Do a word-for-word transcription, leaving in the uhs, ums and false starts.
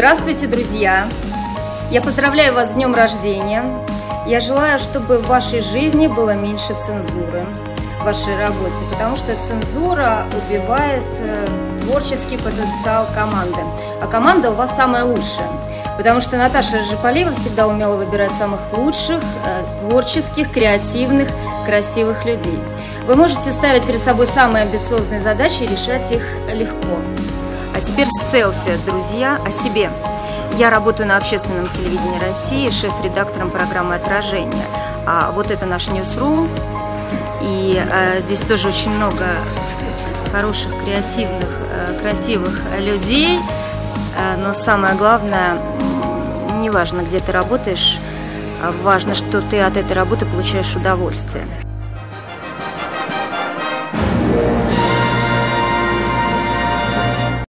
Здравствуйте, друзья! Я поздравляю вас с днем рождения. Я желаю, чтобы в вашей жизни было меньше цензуры в вашей работе, потому что цензура убивает э, творческий потенциал команды. А команда у вас самая лучшая, потому что Наташа Жиполиева всегда умела выбирать самых лучших, э, творческих, креативных, красивых людей. Вы можете ставить перед собой самые амбициозные задачи и решать их легко. А теперь селфи, друзья, о себе. Я работаю на общественном телевидении России, шеф-редактором программы «Отражение». А вот это наш ньюсрум. И а, здесь тоже очень много хороших, креативных, а, красивых людей. А, но самое главное, не важно, где ты работаешь, а важно, что ты от этой работы получаешь удовольствие.